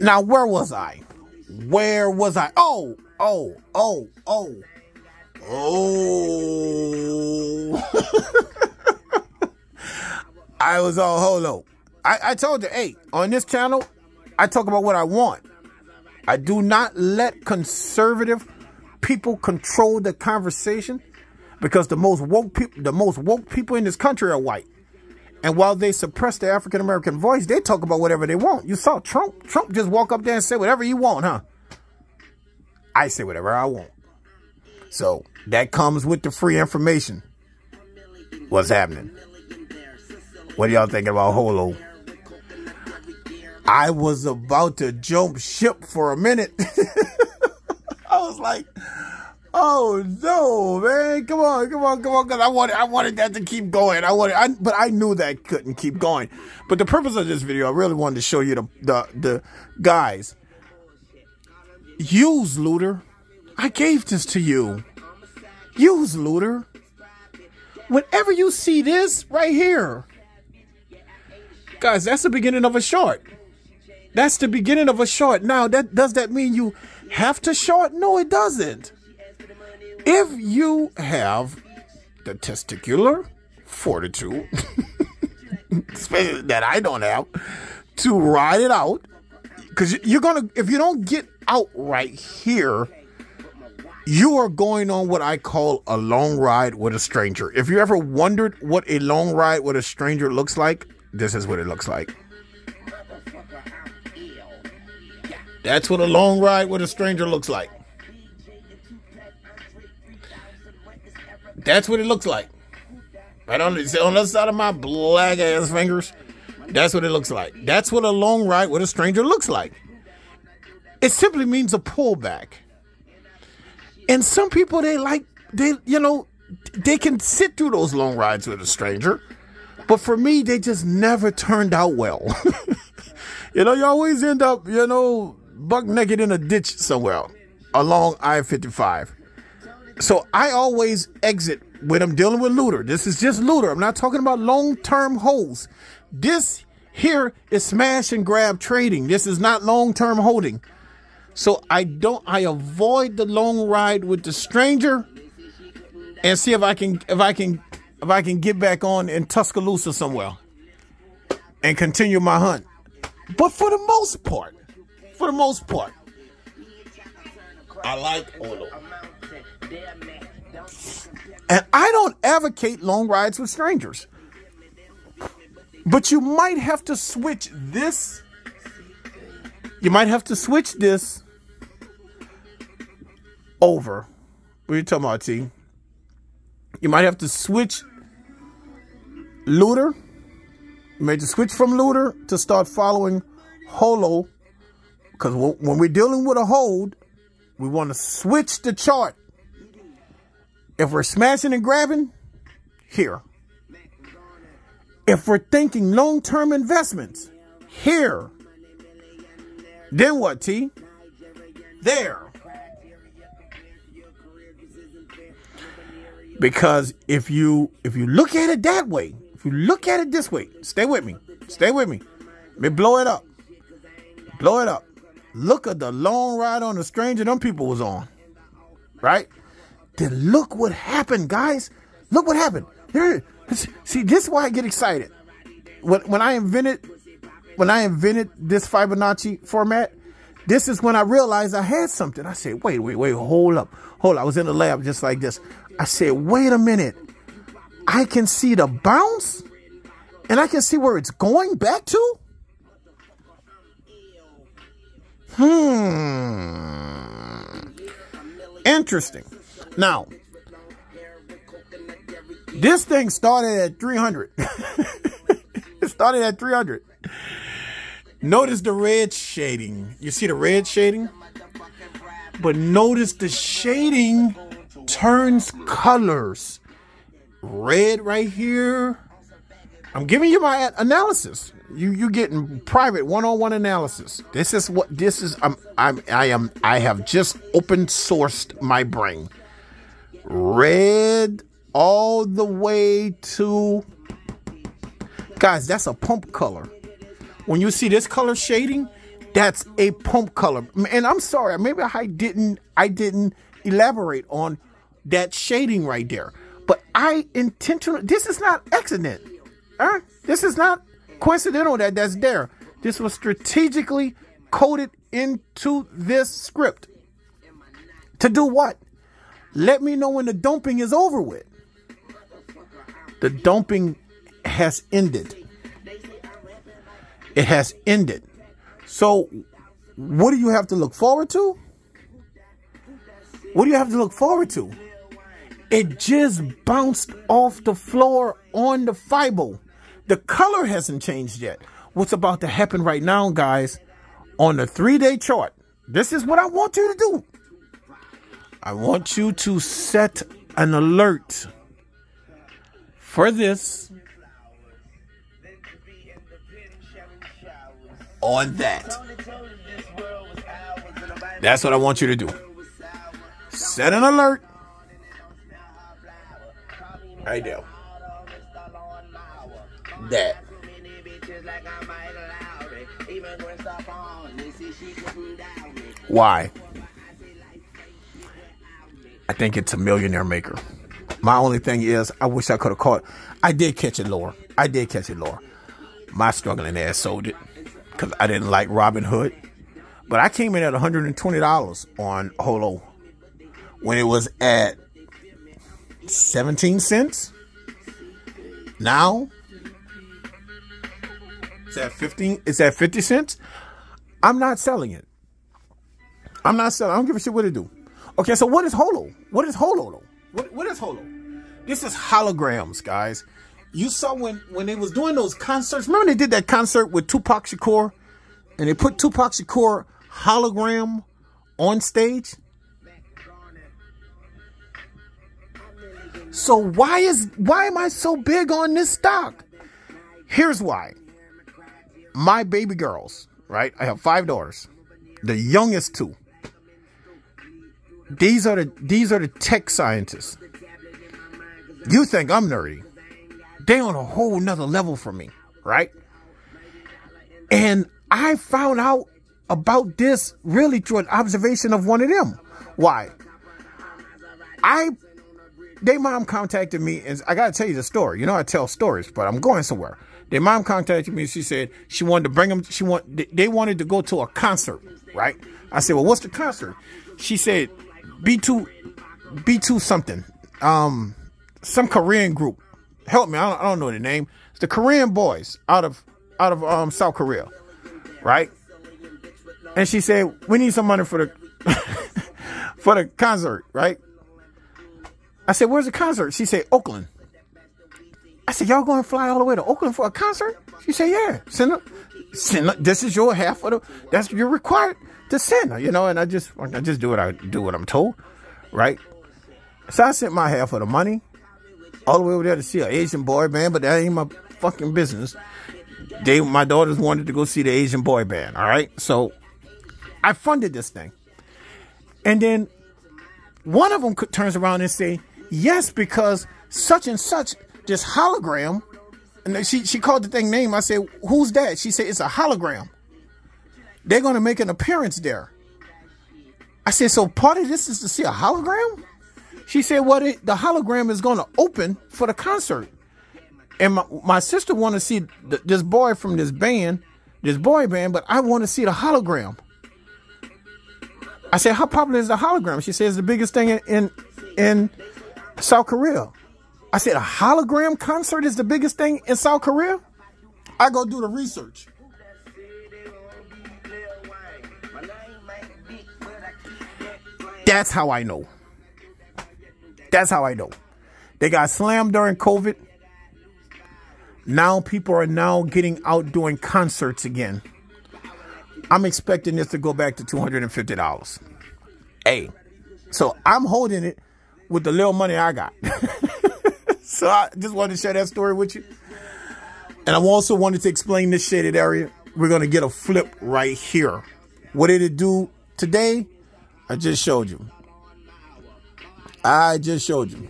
Now, where was I? Where was I? Oh. I was on Holo. I told you, hey, on this channel, I talk about what I want. I do not let conservative people control the conversation, because the most woke people in this country are white. And while they suppress the African American voice, they talk about whatever they want. You saw Trump. Trump just walk up there and say whatever you want, huh? I say whatever I want. So that comes with the free information. What's happening? What are y'all thinking about Holo? I was about to jump ship for a minute. I was like, oh no, man, come on, because I wanted that to keep going. But I knew that couldn't keep going. But the purpose of this video, I really wanted to show you the guys. Use Looter. I gave this to you. Use Looter. Whenever you see this right here, guys, that's the beginning of a short. That's the beginning of a short. Now, does that mean you have to short? No, it doesn't. If you have the testicular fortitude, especially that I don't have, to ride it out, because if you don't get out right here, you are going on what I call a long ride with a stranger. If you ever wondered what a long ride with a stranger looks like, this is what it looks like. That's what a long ride with a stranger looks like. That's what it looks like. Right on the other side of my black ass fingers. That's what it looks like. That's what a long ride with a stranger looks like. It simply means a pullback. And some people, they can sit through those long rides with a stranger. But for me, they just never turned out well. You always end up, buck naked in a ditch somewhere along I-55. So I always exit when I'm dealing with Looter. This is just Looter. I'm not talking about long-term holds. This here is smash and grab trading. This is not long-term holding. So I avoid the long ride with the stranger and see if I can get back on in Tuscaloosa somewhere and continue my hunt. But for the most part, I like Holo. And I don't advocate long rides with strangers. But you might have to switch this. You might have to switch this over. What are you talking about, T? You might have to switch Looter. You may have to switch from Looter to start following Holo. Because when we're dealing with a hold, we want to switch the chart. If we're smashing and grabbing, here. If we're thinking long-term investments, here. Then what, T? There. Because if you look at it that way, if you look at it this way, stay with me. Let me blow it up. Look at the long ride on the stranger them people was on. Right? Then look what happened, guys. Look what happened. Here, see, this is why I get excited. When I invented this Fibonacci format, this is when I realized I had something. I said, wait, hold up. I was in the lab just like this. I said, wait a minute. I can see the bounce and I can see where it's going back to. Interesting. Now, this thing started at 300. It started at 300. Notice the red shading. You see the red shading? But notice the shading turns colors. Red right here. I'm giving you my analysis. You getting private one-on-one analysis. This is what this is. I have just open sourced my brain. Red all the way to, guys, that's a pump color. When you see this color shading, That's a pump color. And I'm sorry, maybe I didn't elaborate on that shading right there. But I intentionally, this is not accident. This is not coincidental that's there. This was strategically coded into this script. To do what? Let me know when the dumping is over with. The dumping has ended. It has ended. So what do you have to look forward to? What do you have to look forward to? It just bounced off the floor on the Fibo. The color hasn't changed yet. What's about to happen right now, guys, on the 3-day chart, this is what I want you to do. I want you to set an alert for this on that. That's what I want you to do. Set an alert right there. That. Why? I think it's a millionaire maker. My only thing is, I wish I could have caught. I did catch it lower. My struggling ass sold it because I didn't like Robinhood. But I came in at $120 on Holo when it was at 17 cents. Now it's at 15. It's at 50 cents. I'm not selling it. I'm not selling. I don't give a shit what it do. Okay, so what is Holo? What is Holo though? What is Holo? This is holograms, guys. You saw when they was doing those concerts. Remember they did that concert with Tupac Shakur, and they put Tupac Shakur hologram on stage. So why am I so big on this stock? Here's why. My baby girls, right? I have 5 daughters. The youngest 2. These are the tech scientists. You think I'm nerdy. They on a whole nother level from me, right? And I found out about this really through an observation of one of them. Why? Their mom contacted me, and I gotta tell you the story. You know I tell stories, but I'm going somewhere. Their mom contacted me. She said she wanted to bring them. They wanted to go to a concert, right? I said, well, what's the concert? She said, B2 something. Some Korean group. Help me, I don't know the name. It's the Korean boys out of South Korea, right? And she said, we need some money for the for the concert, right? I said, where's the concert? She said, Oakland. I said, y'all going to fly all the way to Oakland for a concert? She said, yeah. Send her. This is your half of that's you're required to send her, you know. And I just do what I'm told, right? So I sent my half of the money all the way over there to see an Asian boy band, but that ain't my fucking business. My daughters wanted to go see the Asian boy band, all right? So I funded this thing. And then one of them turns around and say, yes, because such and such, this hologram, and she called the thing name. I said, who's that? She said, it's a hologram. They're going to make an appearance there. I said, so part of this is to see a hologram? She said, well, the hologram is going to open for the concert. And my sister want to see this boy from this boy band, but I want to see the hologram. I said, how popular is the hologram? She said, it's the biggest thing in South Korea. I said, a hologram concert is the biggest thing in South Korea? I go do the research. That's how I know. That's how I know. They got slammed during COVID. Now people are now getting out doing concerts again. I'm expecting this to go back to $250. Hey, so I'm holding it with the little money I got. So I just wanted to share that story with you. And I also wanted to explain this shaded area. We're going to get a flip right here. What did it do today? I just showed you. I just showed you.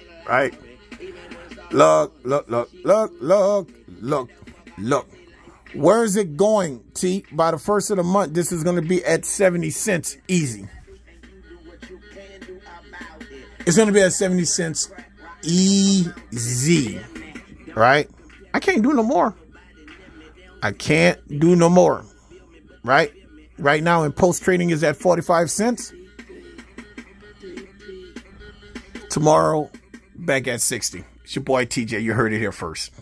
Right? Look, look, look, look, look, look, look. Where is it going, T? By the first of the month, this is going to be at 70 cents easy. It's going to be at 70 cents easy. Right? I can't do no more. I can't do no more. Right? Right now in post trading is at 45 cents. Tomorrow, back at 60. It's your boy TJ. You heard it here first.